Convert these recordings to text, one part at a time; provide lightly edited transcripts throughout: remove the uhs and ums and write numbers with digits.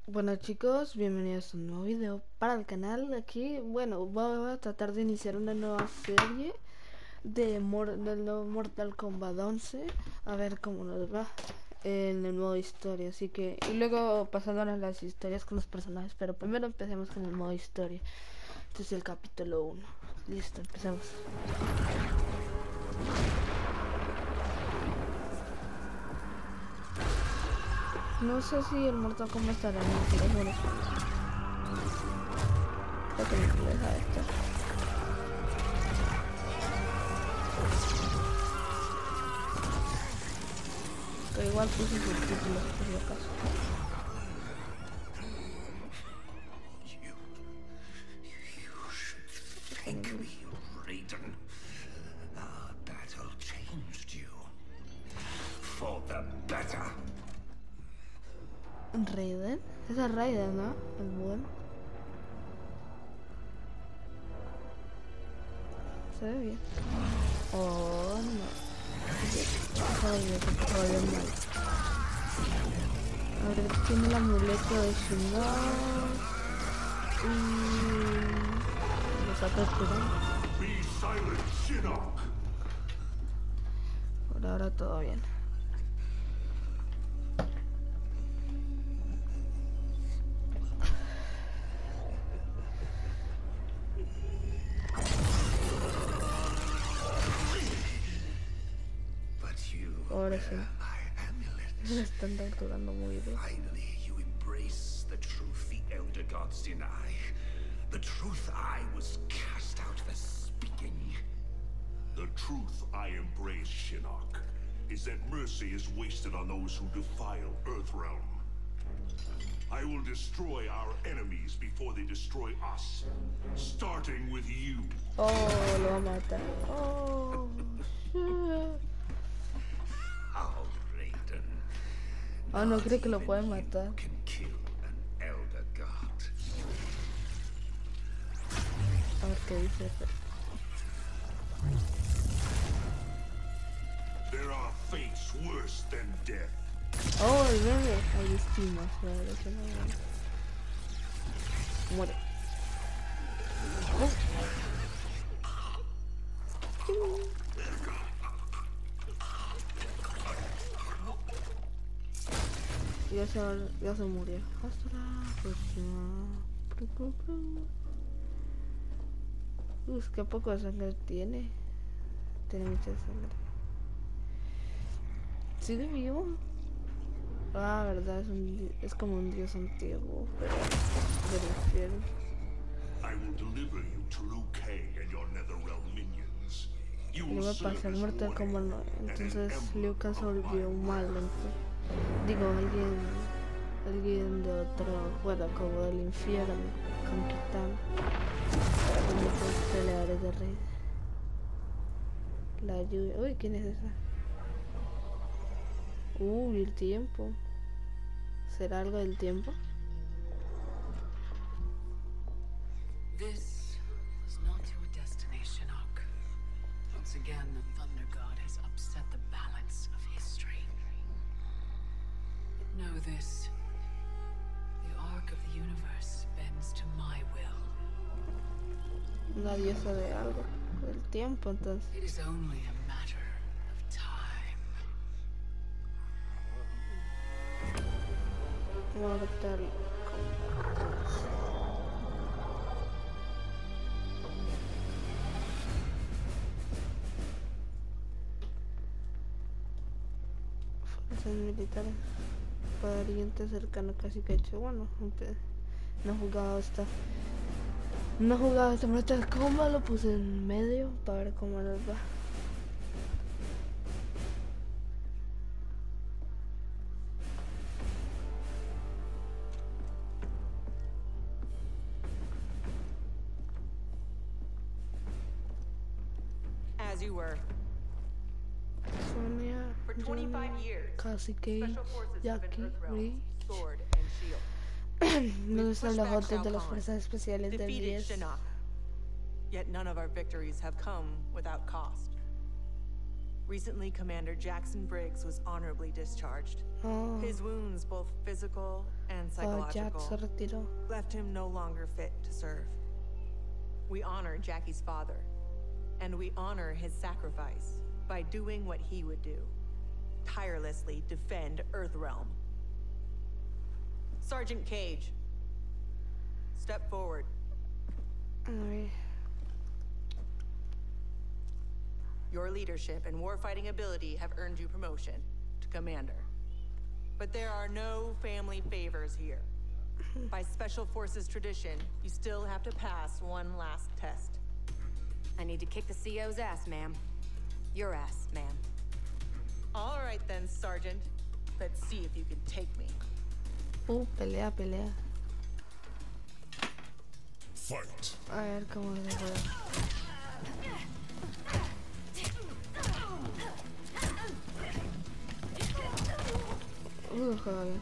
Bueno chicos, bienvenidos a un nuevo video para el canal. Aquí, bueno, voy a tratar de iniciar una nueva serie del nuevo Mortal Kombat 11. A ver cómo nos va en el modo historia. Así que, y luego pasándonos las historias con los personajes. Pero primero empecemos con el modo historia. Este es el capítulo 1. Listo, empezamos. No sé si el Mortal Kombat estará en el teléfono. Creo que me deja de estar. Pero igual puse subtítulos por si acaso. Thank me, Raiden. Our battle changed you. For the better. Raiden, esa es Raiden, ¿no? El buen. Se ve bien. Oh, no. Joder, mal. A ver, tiene el amuleto de Shinnok. Y lo está torturando. Be silent, Shinnok. Por ahora todo bien. Ahora sí. Me están torturando muy bien. Finally, you embrace the truth the Elder Gods deny. The truth I was cast out for speaking. The truth I embrace, Shinnok, is that mercy is wasted on those who defile Earthrealm. I will destroy our enemies before they destroy us, starting with you. Oh, lo va a matar. Oh, shit. Oh, Raiden. Oh, no cree que lo puede matar. You can kill an Elder God. A ver qué dice. There are fates worse than death. Oh, el bebé. Ahí estima. Muere. Ya se murió. Hasta la próxima. Qué poco de sangre tiene. Tiene mucha sangre. ¿Sigue vivo? Ah, verdad, es como un dios antiguo, pero del infierno. I will deliver you to Liu Kang and your Netherrealm minions. You Le will va a serve pasar as Mortal Kombat, warning and an entonces emblem Liu Kang se of volvió my malo. Digo, alguien de otro, bueno, como del infierno, con Kitana. Con muchos peleadores de rey. La lluvia. Uy, ¿quién es esa? El tiempo. ¿Será algo del tiempo? This was not your destination, Shinnok. Once again, the Thunder God has upset the balance of history. But know this. The arc of the universe bends to my will. Una diosa de algo. Del tiempo, entonces. It is only a matter of time. Mortal Kombat. Fuerzas militares. Pariente cercano, casi que hecho. Bueno, no he jugado esta. No he jugado este Mortal Kombat, lo puse en medio para ver cómo nos va. As you were. Sonia, For 25 years, casi que Special Forces have been Jackie, Earthrealm, Bridge. Sword and Shield. ¿Dónde están los pushed back botes de Shao las Kahn, fuerzas especiales del defeated 10? Shinnok. Yet none of our victories have come without cost. Recently, Commander Jackson Briggs was honorably discharged. Oh, His wounds, both physical and Jack se psychological, retiró. left him no longer fit to serve. We honor Jackie's father, and we honor his sacrifice by doing what he would do. Tirelessly defend Earthrealm. Sergeant Cage, step forward. A ver. Your leadership and warfighting ability have earned you promotion to commander. But there are no family favors here. By Special Forces tradition, you still have to pass one last test. I need to kick the CO's ass, ma'am. Your ass, ma'am. All right then, Sergeant. Let's see if you can take me. Pelea. Fight. A ver cómo se juega. Juega bien.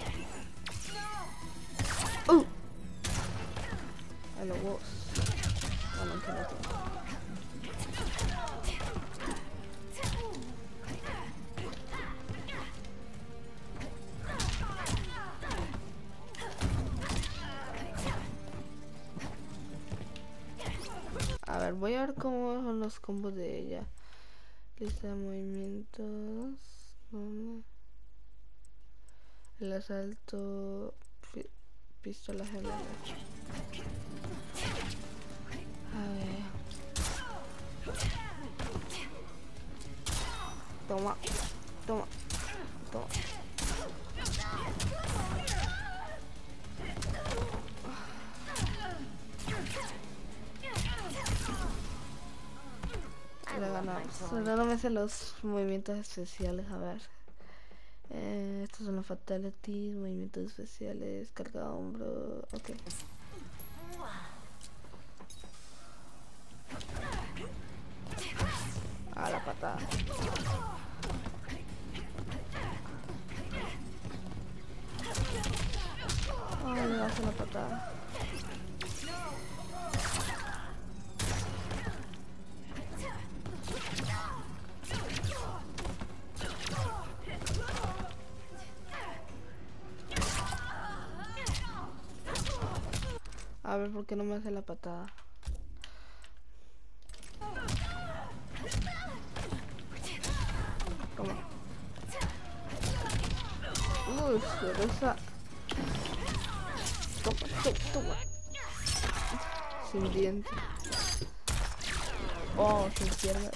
A los huevos. Bueno, que no tengo. A ver, voy a ver cómo son los combos de ella. Lista de movimientos. ¿Dónde? El asalto. Pistola gemela. A ver. Toma. Le ganamos. Ahora no me sé los movimientos especiales, a ver. Estos son los fatalities, movimientos especiales, carga de hombro. Ok. A la patada. Le das una patada. A ver, ¿por qué no me hace la patada? Toma. Uy, pero esa... Toma. Sin dientes. Oh, sin piernas.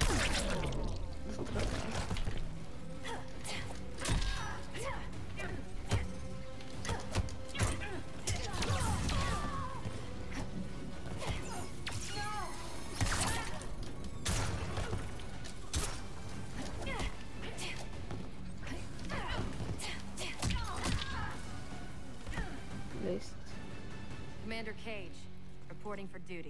Commander Cage, reporting for duty.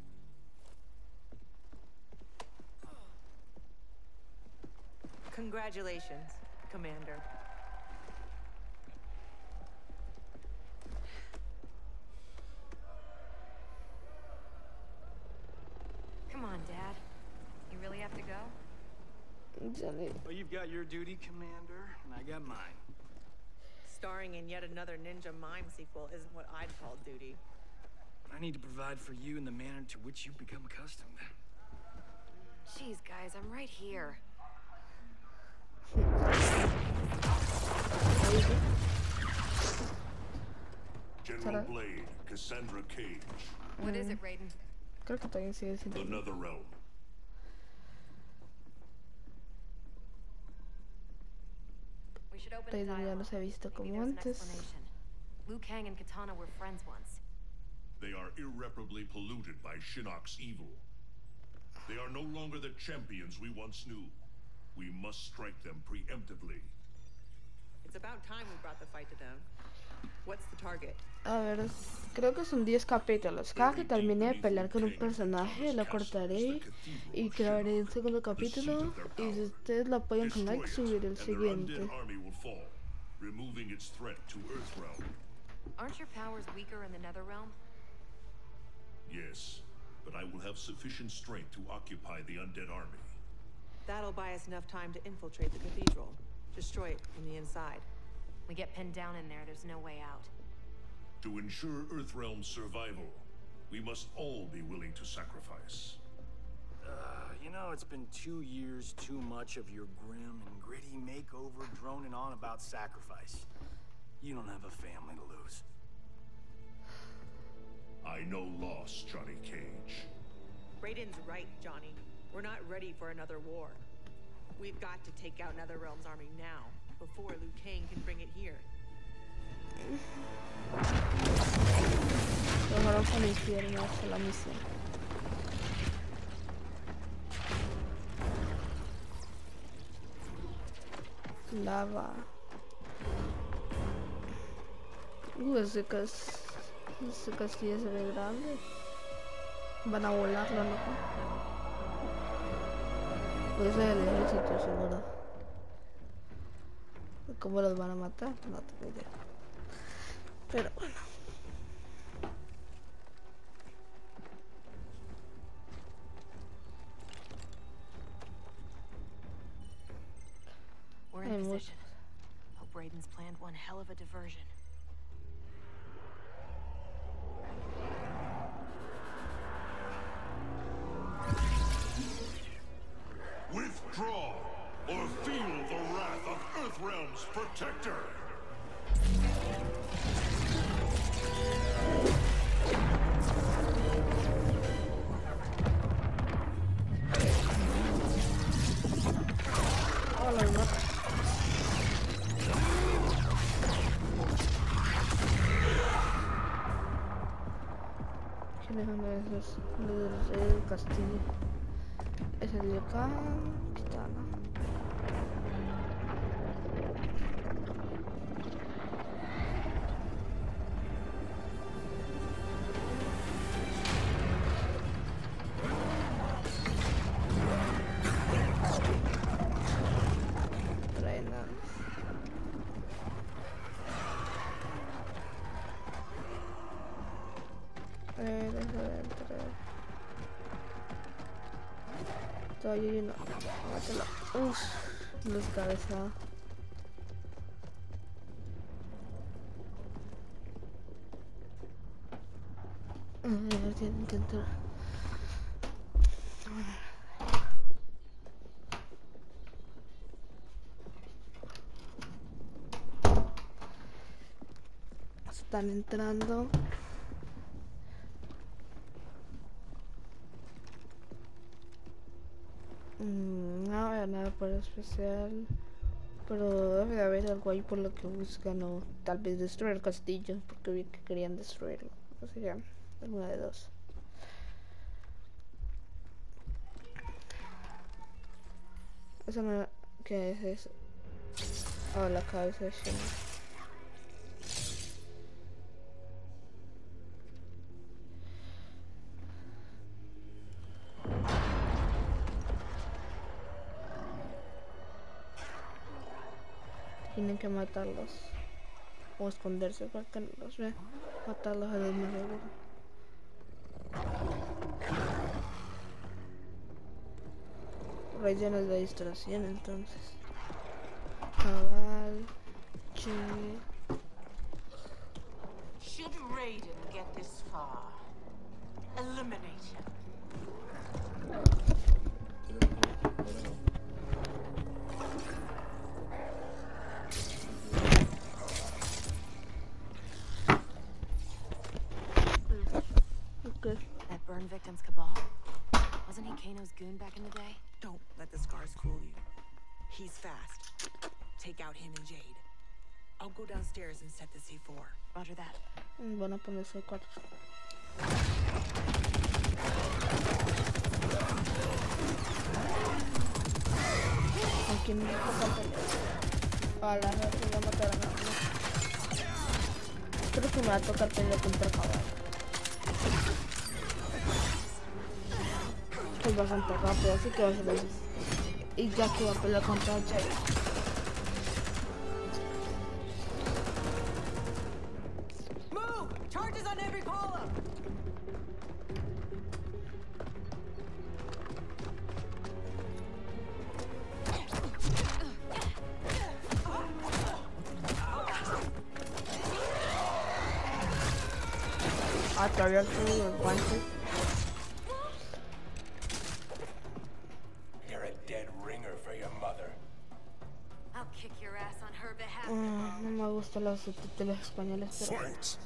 Congratulations, Commander. Come on, Dad. You really have to go? Johnny. Well, you've got your duty, Commander, and I got mine. Starring in yet another Ninja Mime sequel isn't what I'd call duty. I need to provide for you in the manner to which you've become accustomed. Jeez, guys, I'm right here. General Blade, Cassandra Cage. What is it, Raiden? Creo que todavía sigue siendo. Another realm. We should open a Raiden ya dialogue. los he visto Maybe como there's an antes. explanation. Liu Kang and Katana were friends once. They are irreparably polluted by Shinnok's evil. They are no longer the champions we once knew. We must strike them preemptively. It's about time we brought the fight to them. What's the target? A ver, creo que son 10 capítulos. Cada que termine de pelear con un personaje lo cortaré y crearé un segundo capítulo. Y si ustedes lo apoyan con like, subiré el siguiente. Removing its threat to Earthrealm. Aren't your powers weaker in the Netherrealm? Yes, but I will have sufficient strength to occupy the undead army. That'll buy us enough time to infiltrate the cathedral. Destroy it from the inside. We get pinned down in there, there's no way out. To ensure Earthrealm's survival, we must all be willing to sacrifice. You know, it's been 2 years too much of your grim and gritty makeover droning on about sacrifice. You don't have a family to lose. I know loss, Johnny Cage. Raiden's right, Johnny. We're not ready for another war. We've got to take out NetherRealm's army now, before Liu Kang can bring it here. Dejaron con el infierno hasta la misión. Lava. Ese castillo se ve grande. Van a volarlo, ¿no? Pues ese es el ejército, seguro. ¿Cómo los van a matar? No tengo idea. Pero bueno. We're in position. Hope Raiden's planned one hell of a diversion. Withdraw, or feel the wrath of Earthrealm's protector! El castillo es el de acá, Kitana. Todavía no. Mátalo. Uff, los cabeza. Tienen que entrar. Están entrando. No veo nada por especial, pero debe de haber algo ahí por lo que buscan, o tal vez destruir el castillo, porque vi que querían destruirlo. O sea, alguna de dos. Eso no, ¿qué es eso? Oh, la cabeza de Shinnok. Tienen que matarlos o esconderse para que no los vean. Matarlos a los más rápido. Raiden es la distracción, entonces. Cabal, che. Should Raiden get this far, eliminate him. That burn victim's Cabal? Wasn't he Kano's goon back in the day? Don't let the scars fool you. He's fast. Take out him and Jade. I'll go downstairs and set the C4. Roger that. Van a ponerse cuatro. ¿A quién me toca pelear? A la gente voy a matar a nadie. Creo que me va a tocar pelear contra Cabal. Es bastante rápido, así que va a ser eso. Y ya que va a pelear contra Jade. Move! Charges on every column! Ah, todavía tengo los guantes. You're a dead ringer for your mother. I'll kick your ass on her behalf. No me gustan los subtítulos españoles, pero... Fight.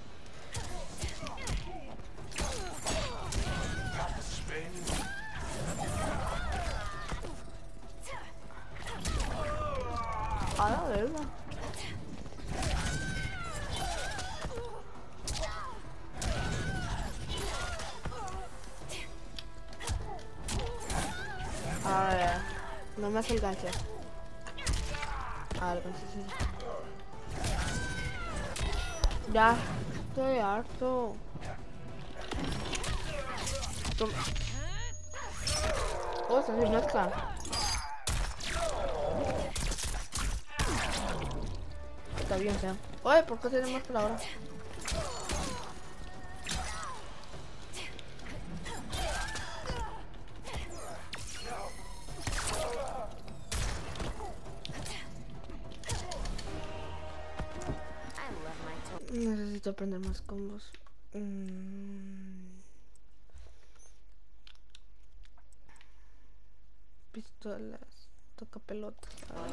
A la verga. A ver, no me hace el gancho. Algo sí. Ya, estoy harto. Toma. Oh, se hace mezcla. Está bien, sea. Oye, ¿por qué tenemos por ahora? Necesito aprender más combos. Pistolas, toca pelotas.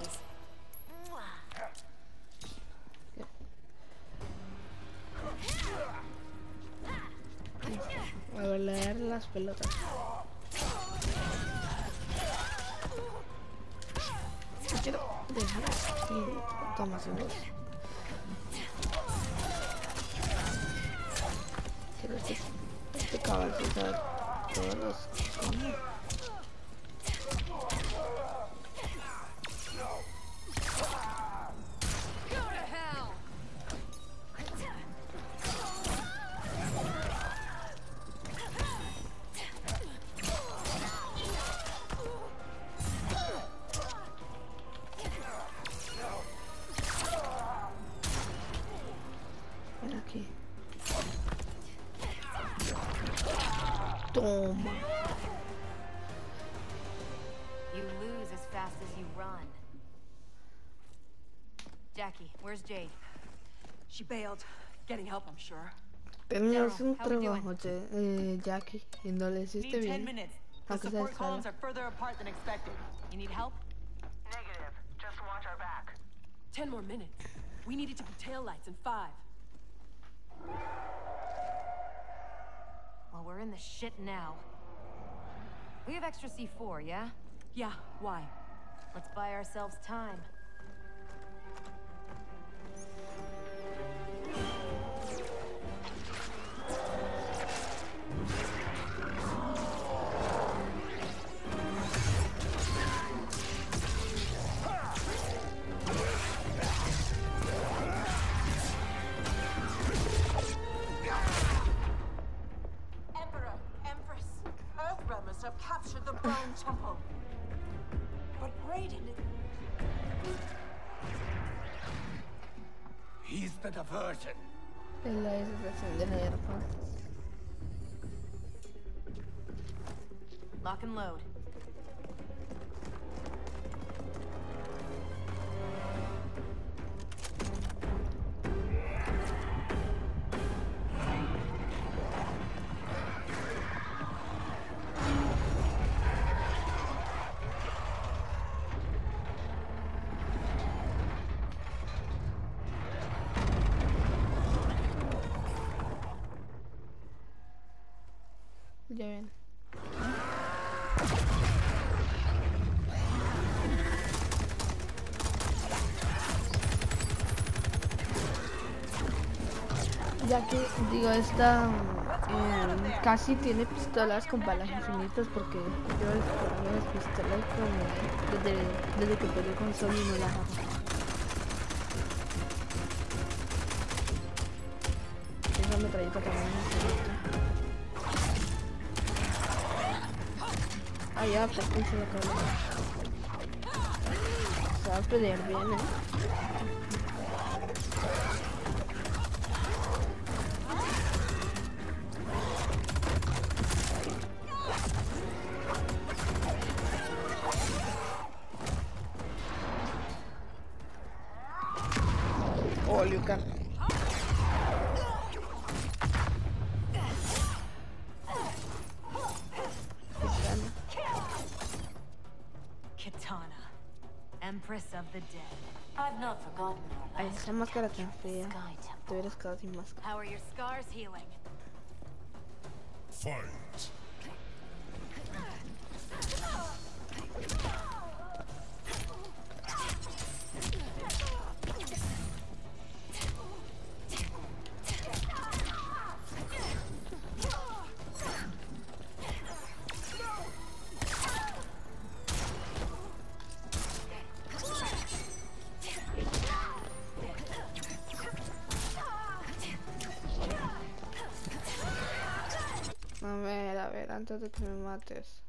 A ver, leer las pelotas. Quiero dejar aquí. Toma, señores. Quiero este caballito todos los combos. Aquí. Toma. You lose as fast as you run. Jackie, where's Jade? She bailed. Getting help, I'm sure. Pero no es un trabajo, Jackie, y no le hiciste Need 10 bien. minutes. The Aunque sea support columns escala. are further apart than expected. You need help? Negative. Just watch our back. 10 more minutes. We needed to put taillights in 5. Well, we're in the shit now. We have extra C4, yeah? Yeah, why? Let's buy ourselves time. Emperor, Empress, Earthrealmers have captured the Bone Temple. But Raiden is... He's the diversion. Es la desesperación de leer, pues. Lock and load. Ya ven. Ya que, digo, esta casi tiene pistolas con balas infinitas porque yo disparando las pistolas como desde que peleé con Sony no las hago. Esa metralleta también es infinita. Ah, ya, por fin se lo acabó. Se va a pelear bien, Oh, Liu Kang. Empress of the Dead. I've not forgotten our Ay, last esa máscara tan fea. Sky Temple. Te hubieras quedado sin máscara. How are your scars healing? Fight. A ver, antes de que me mates.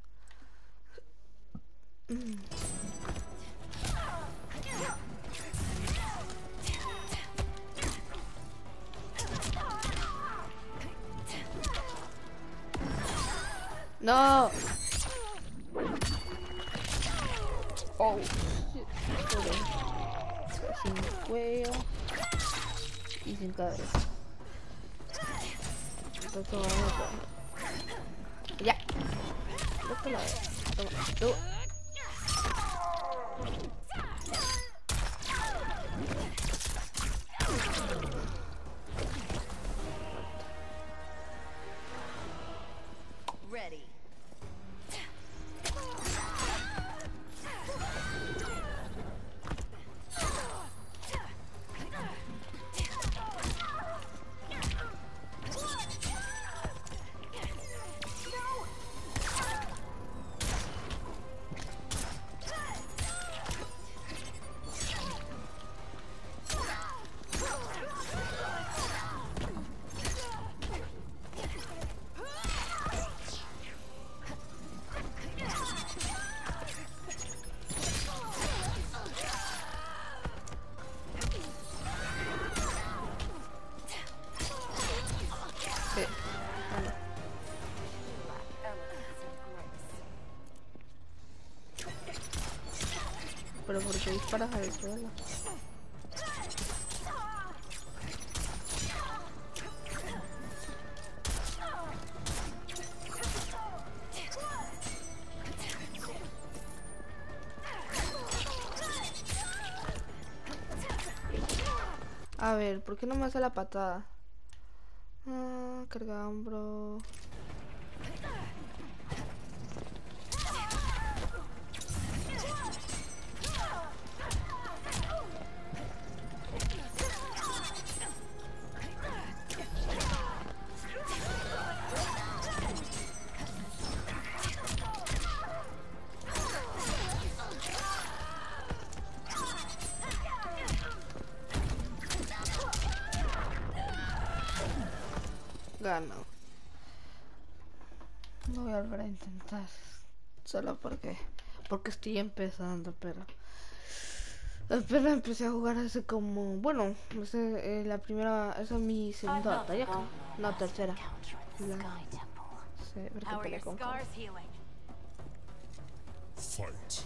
No. Oh, shit. Sin cuello y sin cabeza. Entonces vamos a... Ya. Toma. Tú. Ready. Pero ¿por qué disparas al suelo? A ver, ¿por qué no me hace la patada? Ah, carga hombro. Gano. No voy a volver a intentar. Solo porque estoy empezando, pero apenas empecé a jugar hace como, bueno, la primera, esa es mi segunda batalla, creo. No, tercera. Sí, porque How are peleé your con scars healing? Fight.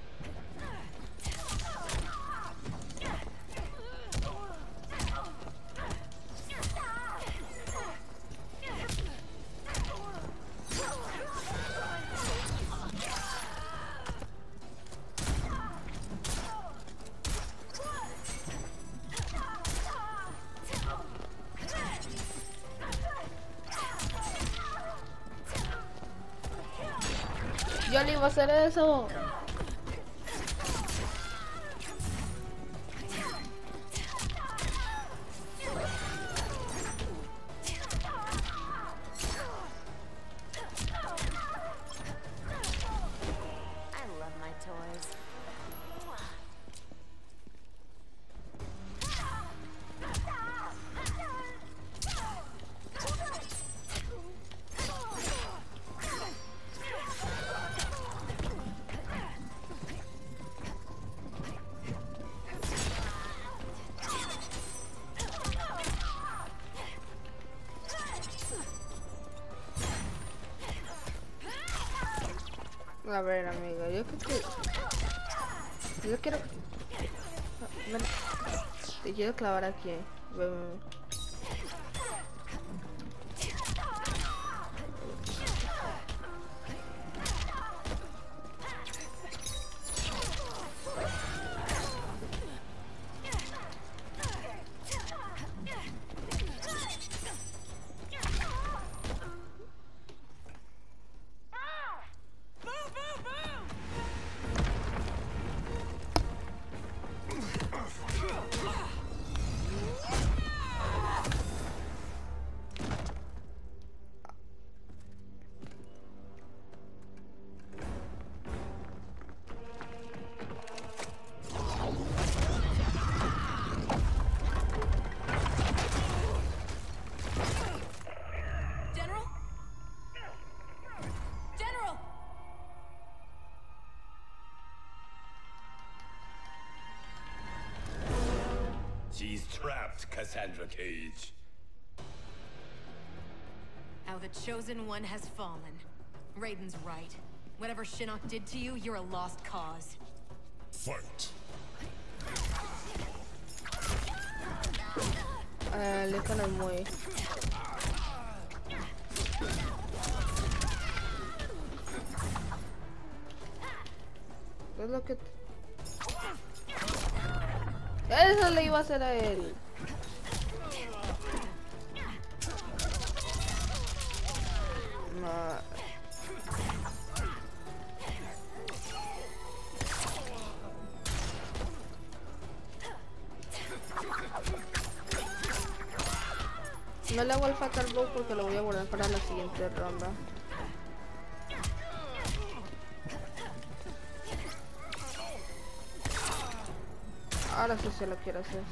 Yo le iba a hacer eso. I love my toys. A ver, amigo, yo quiero... Ven, te quiero clavar aquí. Ven. trapped, Cassandra Cage. How the Chosen One has fallen. Raiden's right. Whatever Shinnok did to you, you're a lost cause. Fight. Le con el muy. ¿Qué es lo que? Eso le iba a hacer a él. No. No le hago el Fatal Blow porque lo voy a guardar para la siguiente ronda. Ahora sí se lo quiero hacer.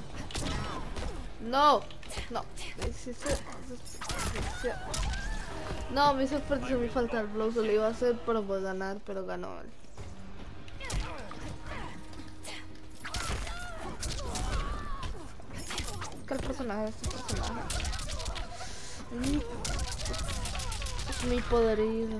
No, no. No, me hizo perder mi Fatal Blow. Se lo iba a hacer para poder ganar, pero ganó él. ¿Qué personaje es este personaje? Es muy podrido.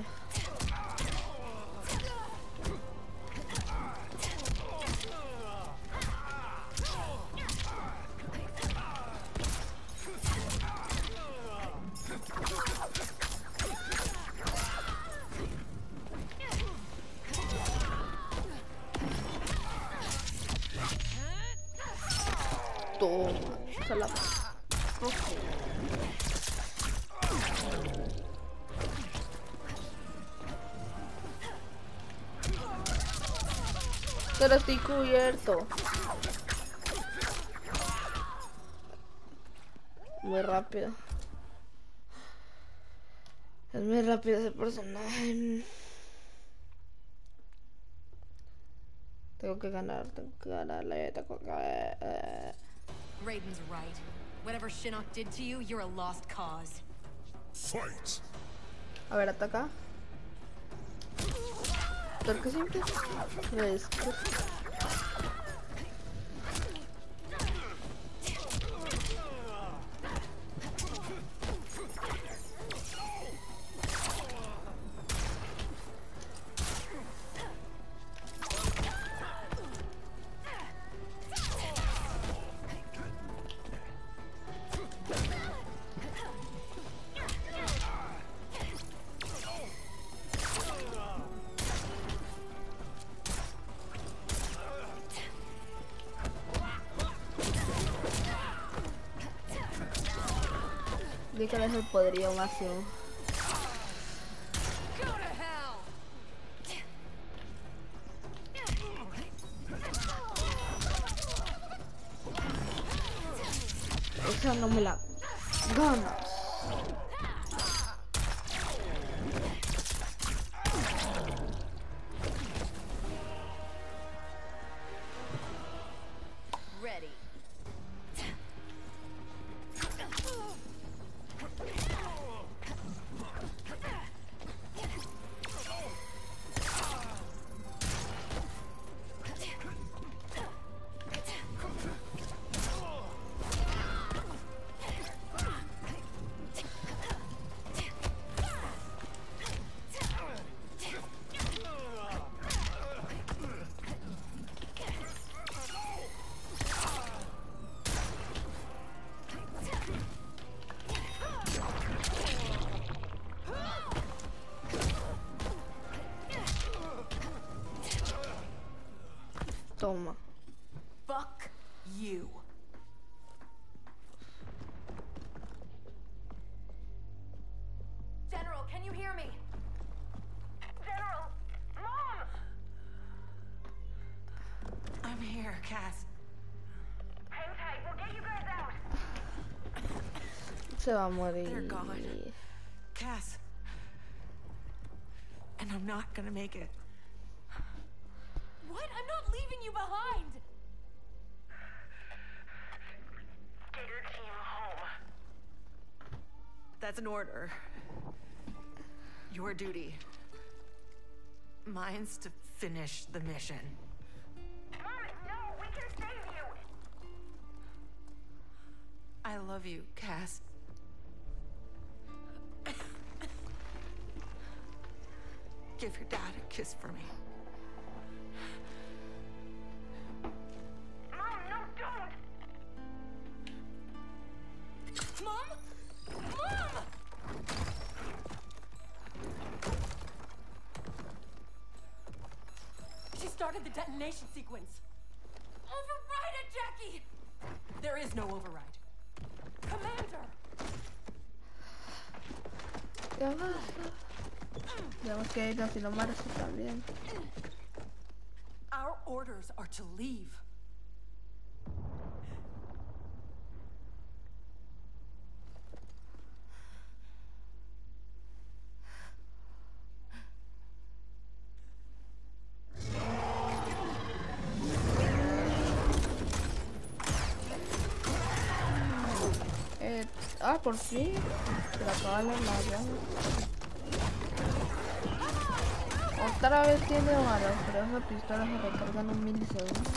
Toma, se la... Pero estoy cubierto. Muy rápido. Es muy rápido ese personaje. Tengo que ganar, tengo que ganarle, tengo que... Raiden's right. Whatever Shinnok did to you, you're a lost cause. Fight. A ver, ataca. Porque siempre es que... Vi que es el poderío máximo. Esa no me la ganas. Ready. Toma. Fuck you. General, can you hear me? General! Mom! I'm here, Cass. Hang tight, we'll get you guys out. Se va a morir. They're gone. Cass. And I'm not gonna make it. What? I'm not leaving you behind! Get your team home. That's an order. Your duty. Mine's to finish the mission. Mom, no, we can save you. love you, Cass. Give your dad a kiss for me. Mom, no, don't! Mom? Mom! She started the detonation sequence. Override it, Jackie! There is no override. Commander! Ya basta. Tenemos que irnos y no Marcy también. Our orders are to leave. Por fin. Se la acaban las llamas. Otra vez tiene balas, pero esas pistolas se recargan en milisegundos.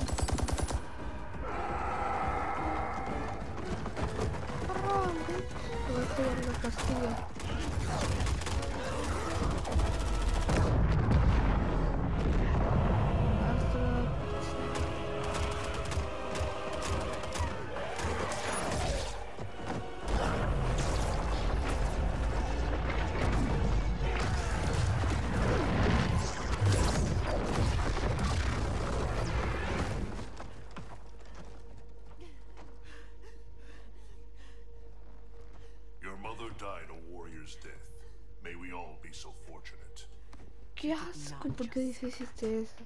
Voy a tirar la castilla. Died a warrior's death. May we all be so fortunate. Qué asco, ¿por qué hiciste eso?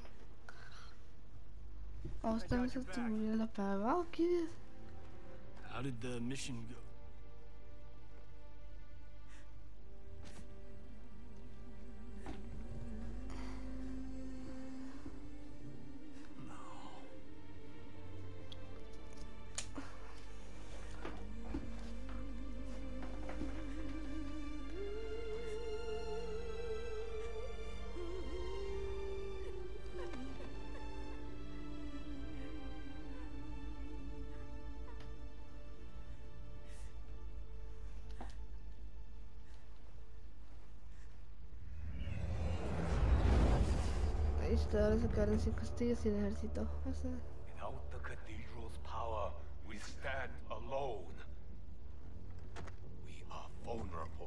Oh, estamos hasta muriendo para abajo, ¿qué es? How did the mission go? Ahora se quedaron sin castillo, sin ejército. O sea, Without the cathedral's power, we stand alone. We are vulnerable.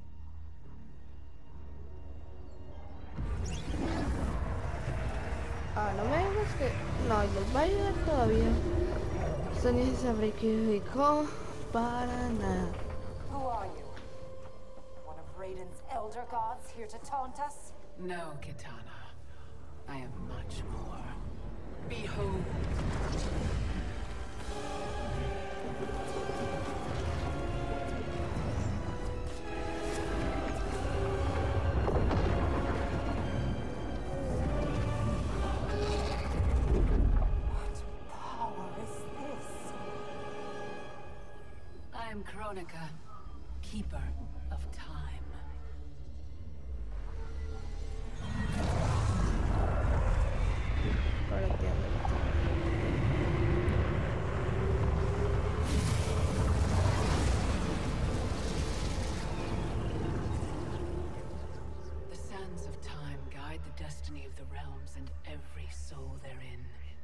no me digas que... No, los va a ayudar todavía. Esto ni se sacrificó para nada. Who are you? One of Raiden's elder gods here to taunt us? No, Kitana. I am much more. Behold. What power is this? I am Kronika, keeper of time. The sands of time guide the destiny of the realms and every soul therein.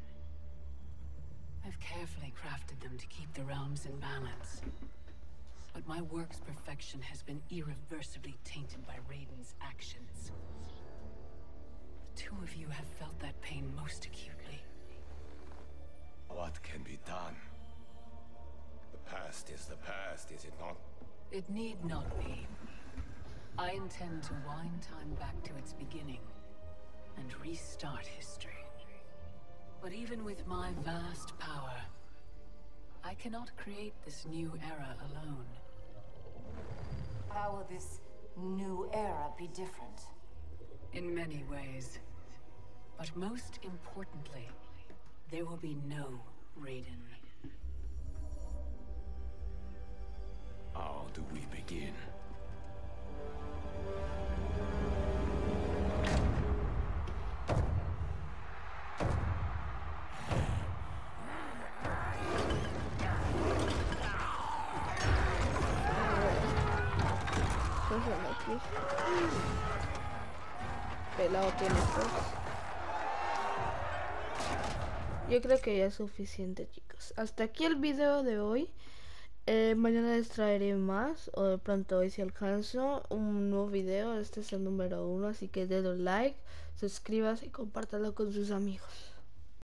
I've carefully crafted them to keep the realms in balance. But my work's perfection has been irreversibly tainted by Raiden's actions. The two of you have felt that pain most acutely. What can be done? The past is the past, is it not? It need not be. I intend to wind time back to its beginning and restart history. But even with my vast power, I cannot create this new era alone. How will this new era be different? In many ways. But most importantly, there will be no Raiden. How do we begin? pasan aquí. Pelado tiene dos. Yo creo que ya es suficiente, chicos. Hasta aquí el video de hoy. Mañana les traeré más, o de pronto hoy si alcanzo un nuevo video. Este es el número 1, así que denle like, suscríbase y compártalo con sus amigos.